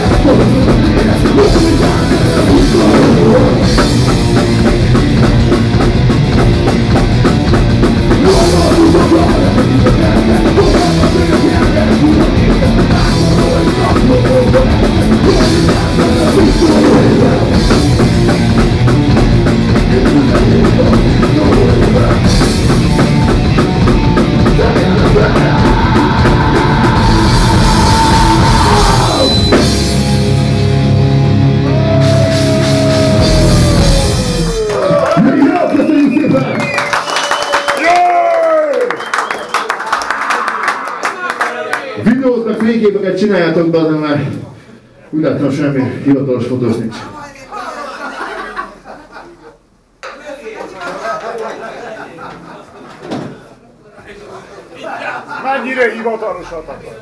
Videóznak, fényképeket csináljátok be, azért már úgy láttam, semmi hivatalos fotós nincs. Mennyire hivatalosak akarsz?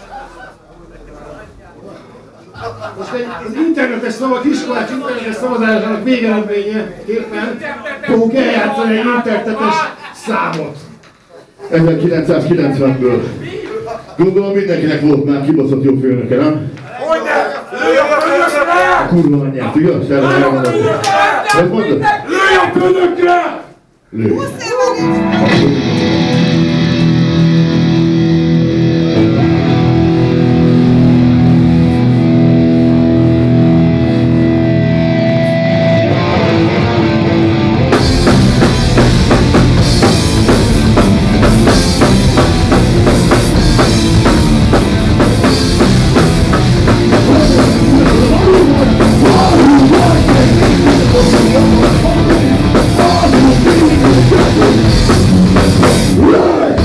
Most az internetes szavak, iskolás internetes szavazásának végeredményeképpen fogunk eljátszani egy internetes számot. 1990-ből. Gondolom mindenkinek volt már kibaszott jó főnöke, nem? Hogyne! Lőj a főnökre! A kurva anyját, igaz? Lőj a főnökre! Lőj! Right!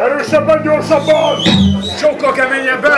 Erősebben, gyorsabban! Sokkal keményebben!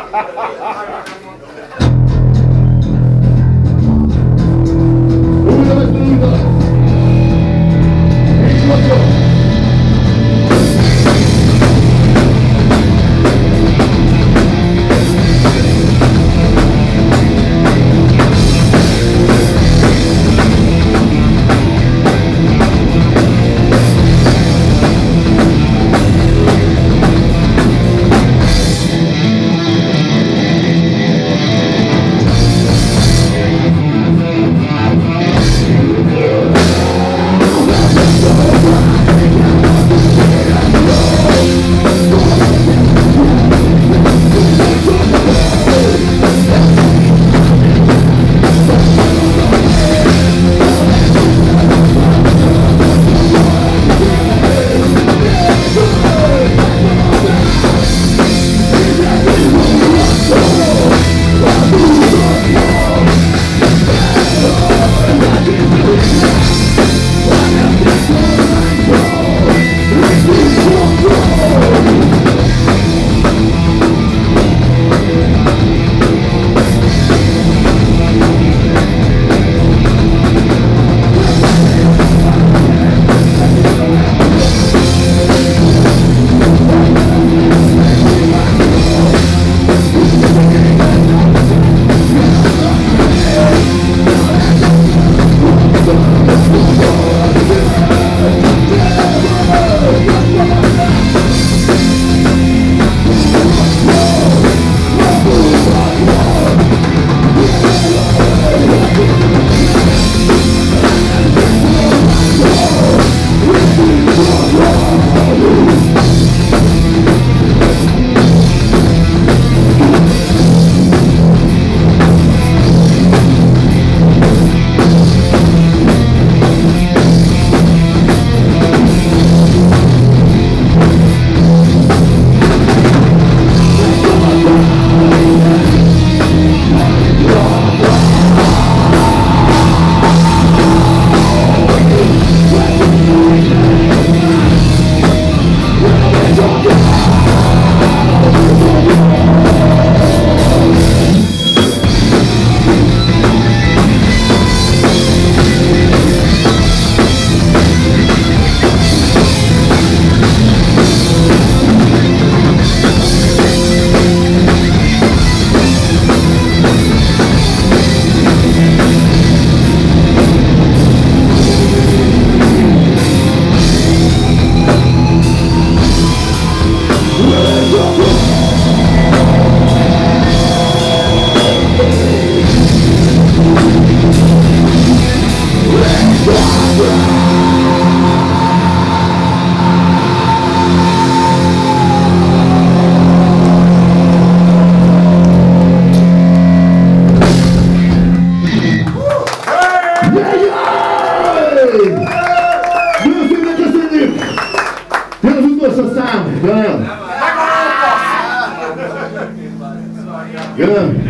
Jön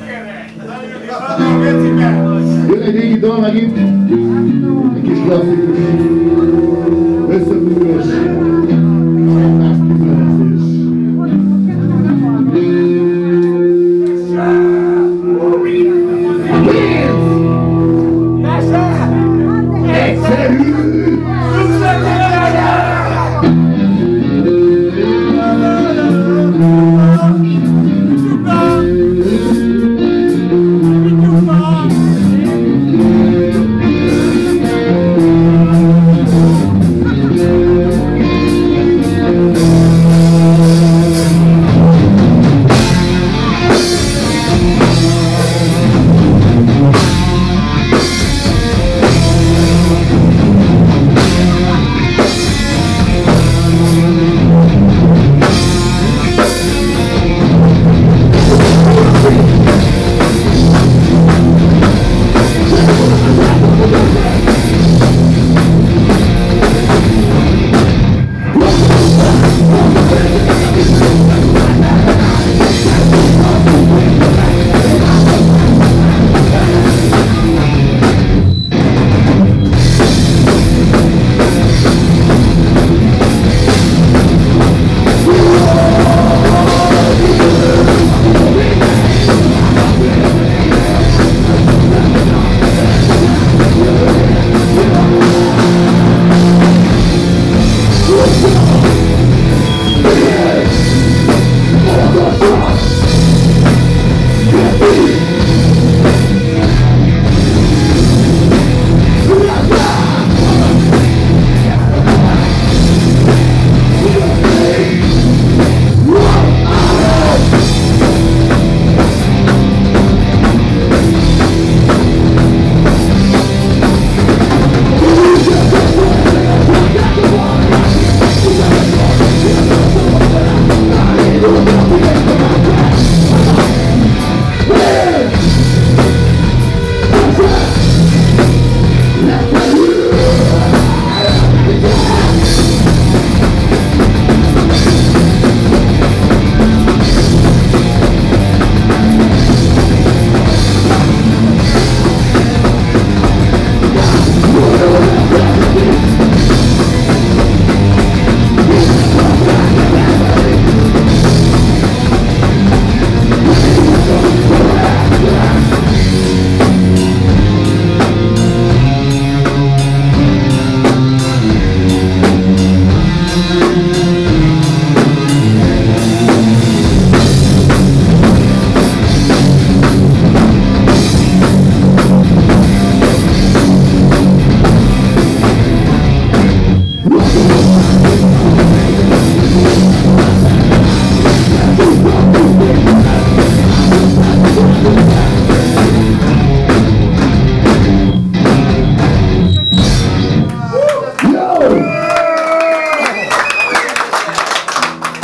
egy régi dal megint, egy kis klasszikus, összefogós,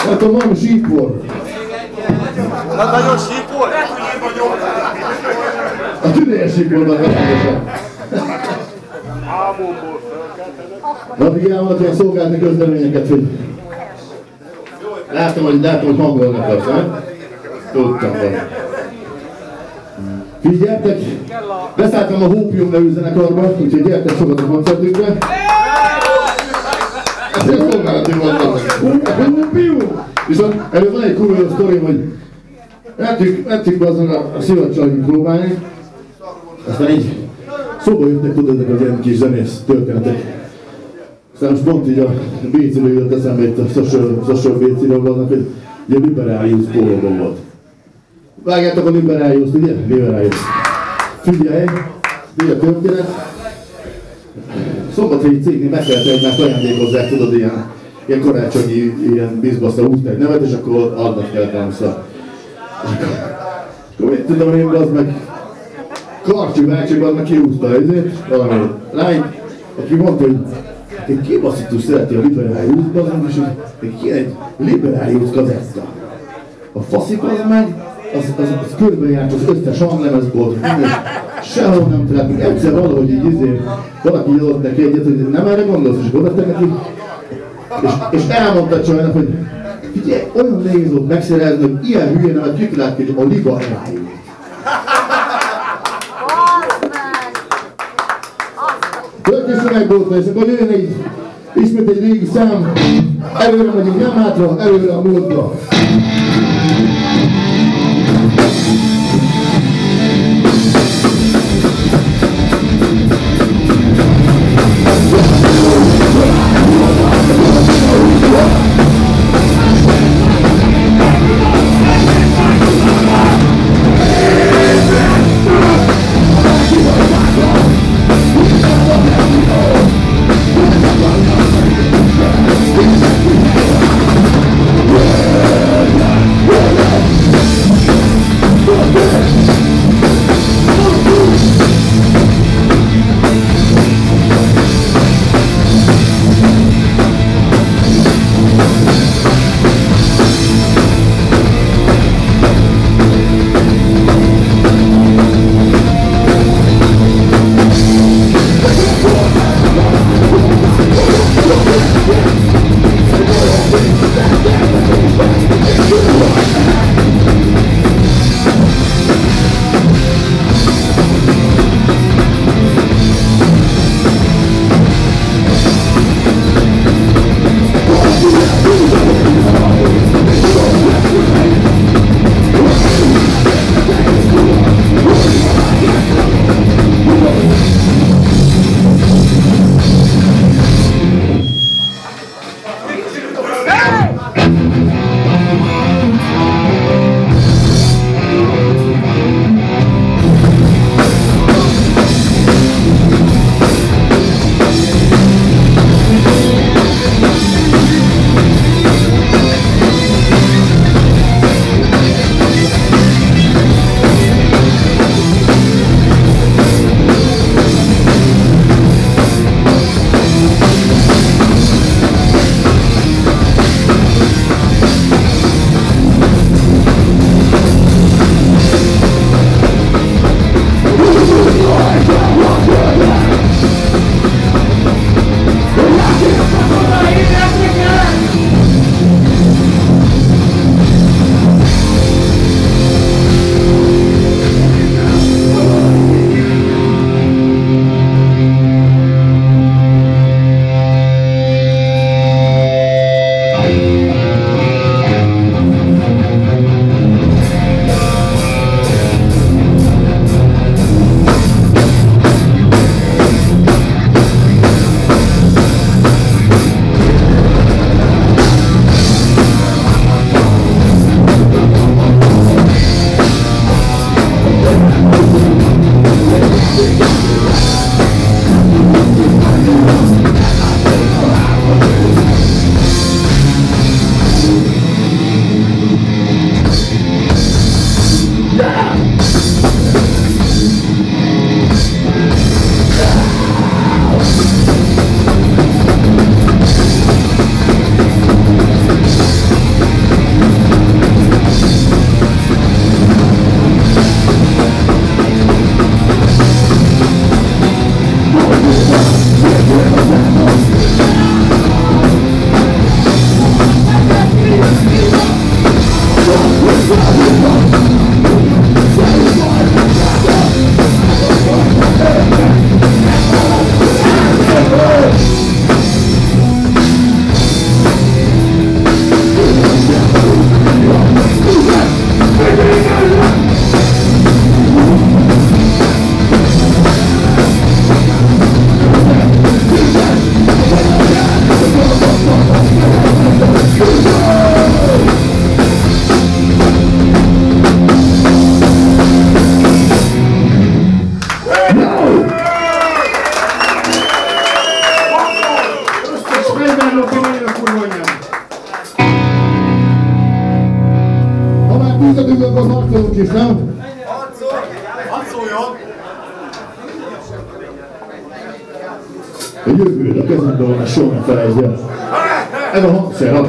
Hát a valami sípor. Hát nagyon sípor? A Dürer síporban kapcsolatosan. Addig elmondott ilyen szolgálati közleményeket, hogy látom, hogy hangolnak azt, nem? Tudtam volna. Figyeltek, beszálltam a Hópium nevű zenekarba, úgyhogy gyertek sokat a koncertünkre. Ez egy szolgálati volt. Hópium! Viszont előbb van egy kurva sztorim, hogy mentünk azon a szivacsarnyi próbálni, aztán így szóba jöttek, tudod, ezek az ilyen kis zenész történetek. Aztán most pont így a BC-ből jött eszembe itt a social BC-ről vannak, hogy ugye Liberálius pólóban volt. Vágjátok a Liberáliust, ugye? Liberálius. Figyelj, így a történet. Szombathelyi cégnél meg kellett egymást ajándékozzák, tudod, ilyen karácsonyi, ilyen bizbaszta húzta egy nevet, és akkor adnak kellett vissza. És akkor mit tudom én, az meg Karcsi bácsi, az meg kihúzta ezért, valami lány, aki mondta, hogy egy kibaszítus szereti a Liberáliust, és kéne egy Liberálius kazetta. A faszik az meg, az körbejárt az összes hanglemezből, sehol nem telepik, egyszer valahogy így valaki adott neki egyet, hogy nem erre gondolsz, és odaadták neki, és elmondta csajnak, hogy figyelj, olyan nehéz volt megszerezni, hogy ilyen hülye nevet kitalált ki, a Liberálius. Történetesen megboltva, és akkor jön így, ismét egy régi szám, előre megyünk, nem hátra, előre a múltba. Itt a dühökben harcolunk is, nem? Harcoljon! A jövőd a kezemben van, soha nem felejtsd el. Ez a hangszer az.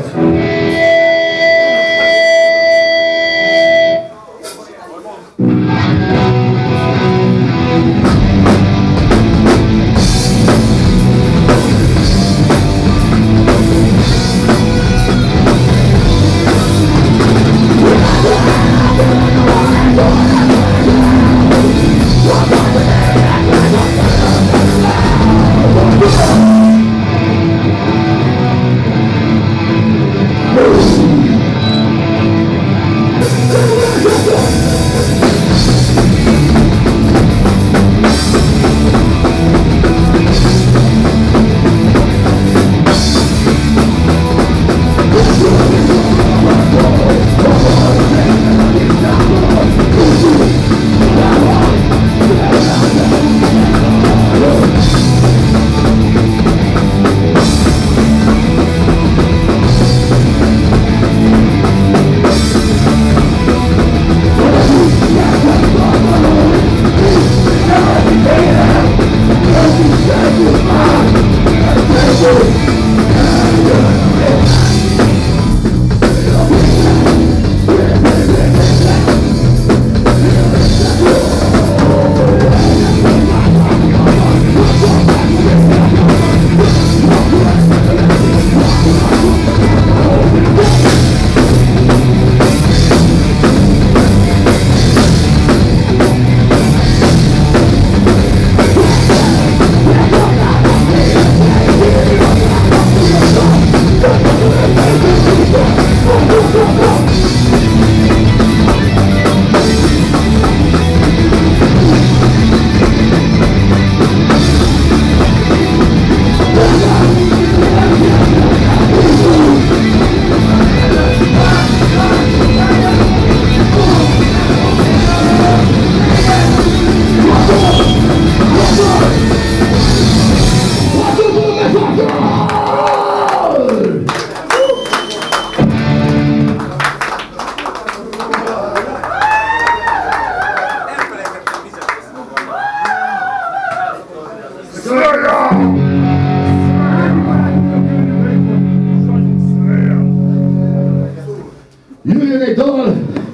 Jöjjön egy dal!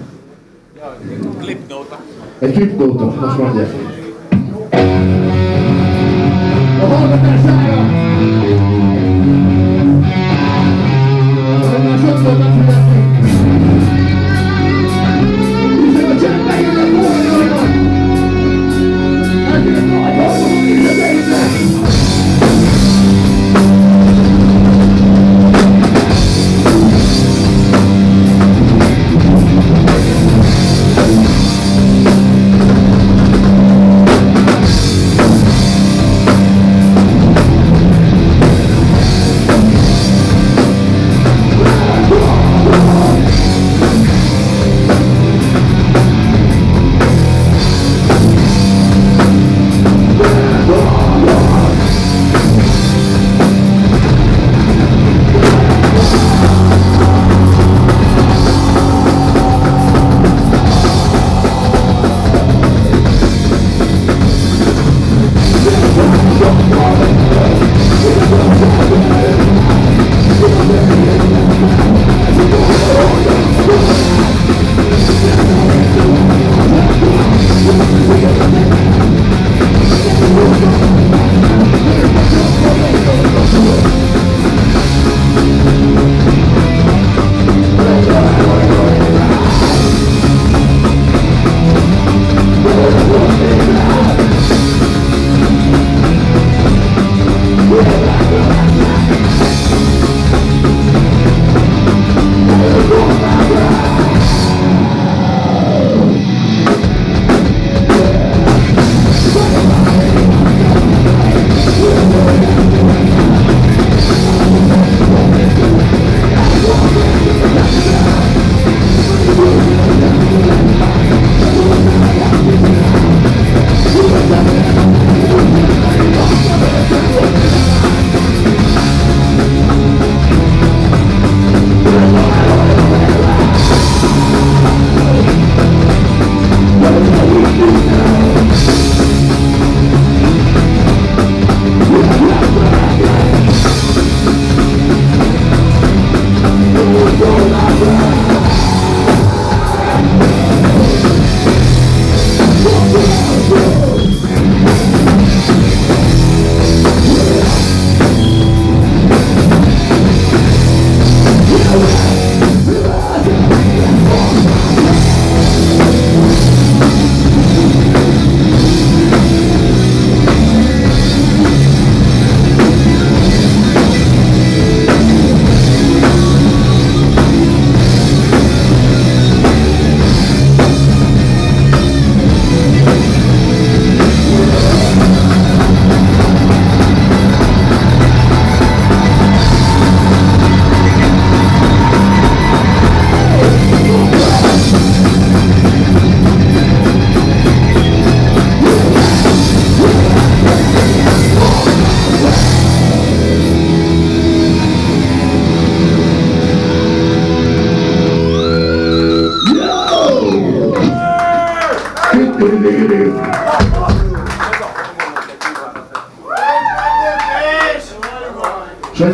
Klipnóta. Egy klipnóta, most mondják. A hallgatására! Már sokszor megfigyeltünk. Hiszen a csend megint fordulnak! Elkéne nagy hallgatók életeinknek!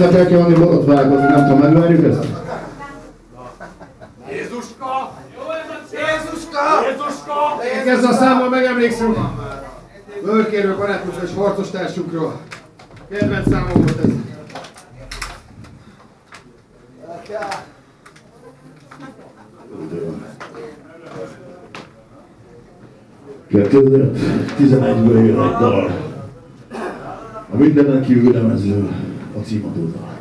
Ennek el kell venni borotválkozni, nem tudom, megvárjuk ezt? Jézuska! Jézuska! Jézuska! Ezzel a számmal megemlékszünk Bőrkérről, barátunkról és harcostársunkról. Kedvenc számom volt ez. 2011-ből jön egy dal. A mindenen kívül lemezről a címadó dal.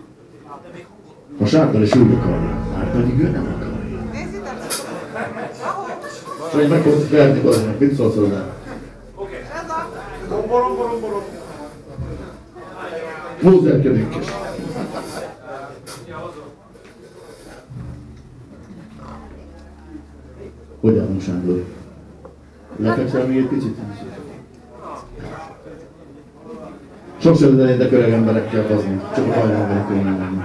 A Sándor is úgy akarja, már pedig ő nem akarja. Csak egy meg fogsz verni baznak, mit szólsz hozzá? Oké. Rombolom. Mózerkedünk is. Hogy állunk, Sándor? Lefekszel még egy picit? Sokszor elejétek öreg emberekkel bazni, csak a hajnalban kell menni.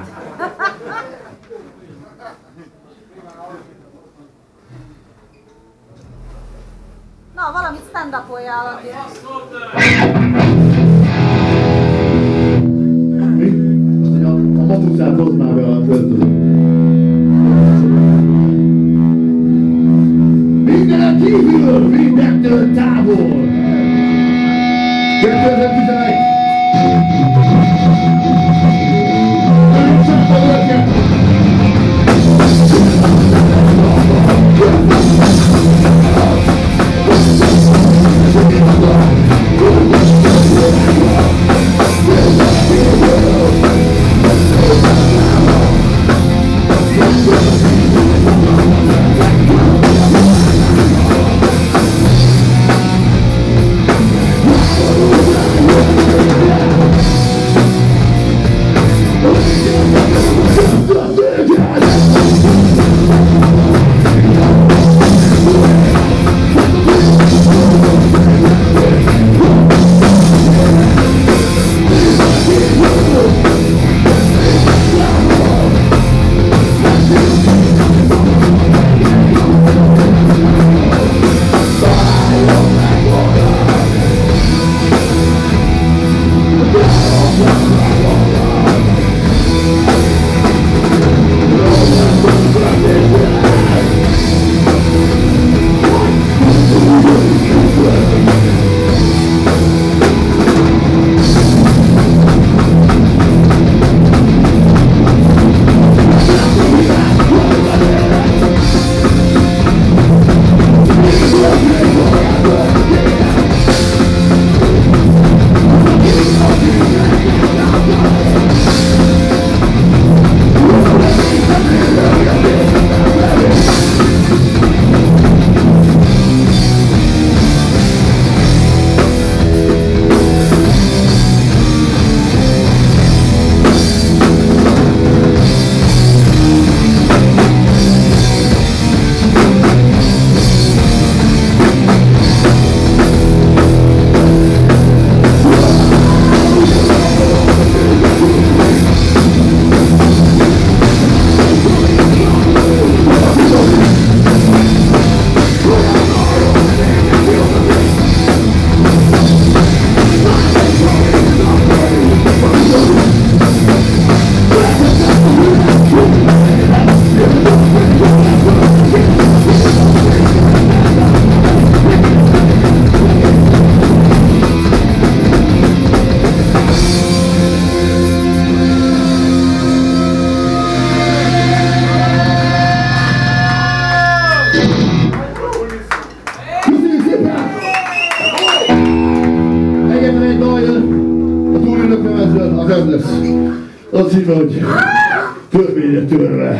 Na, valamit stand-up-oljál addig. Mi? Azt mondja, a matuszát hozd már be a költözőt. Mindenen kívül, mindentől távol! 2011! Az hívja, hogy törvényre törve.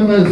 lemez.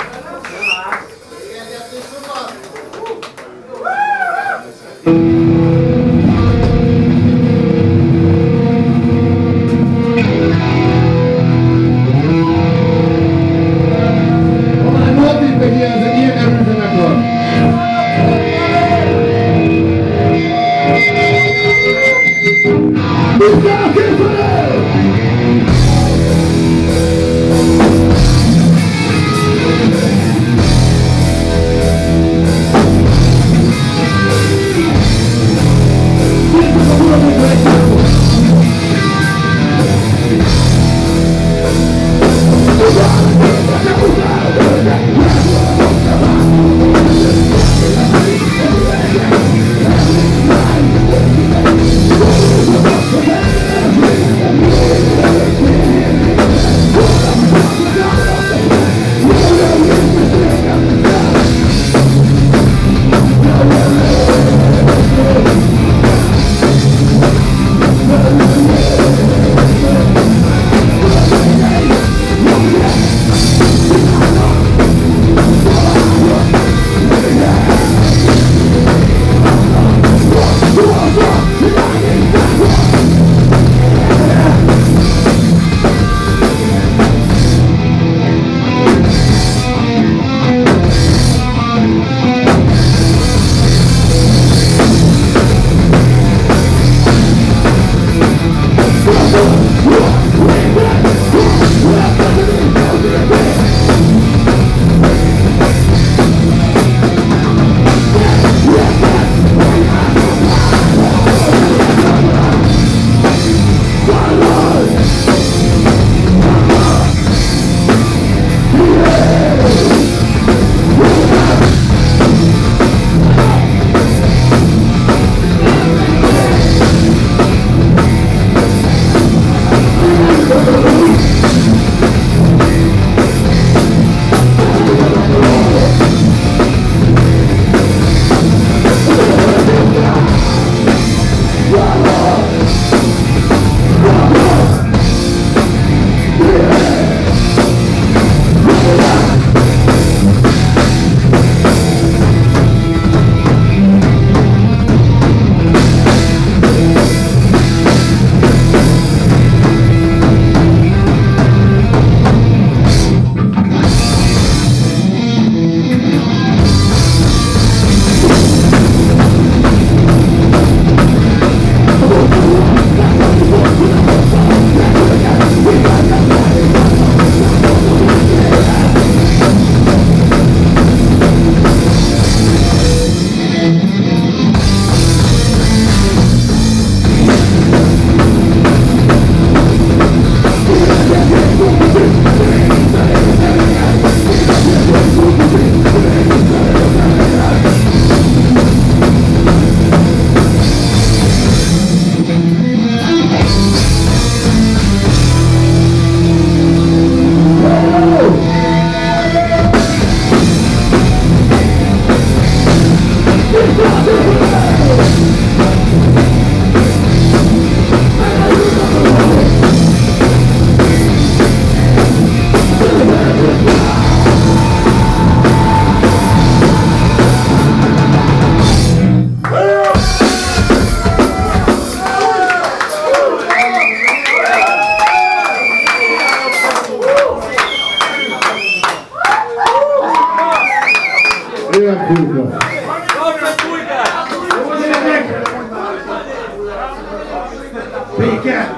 Béke!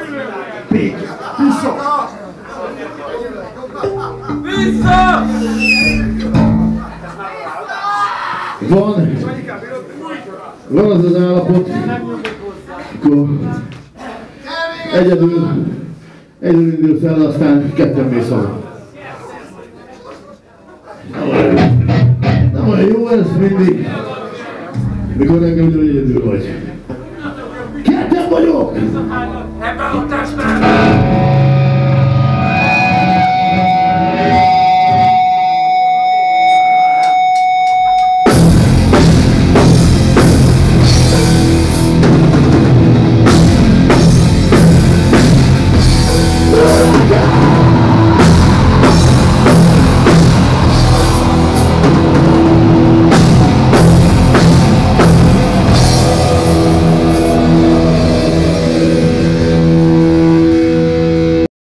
Béke! Vissza! Vissza! Van az az állapot, akkor egyedül indul fel, aztán ketten mész haza. Nem olyan jó ez mindig, mikor nekem egyedül vagy. Ketten vagyok! Ebben a testben!